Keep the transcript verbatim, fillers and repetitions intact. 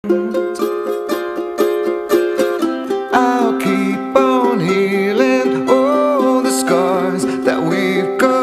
I'll keep on healing all the scars that we've got.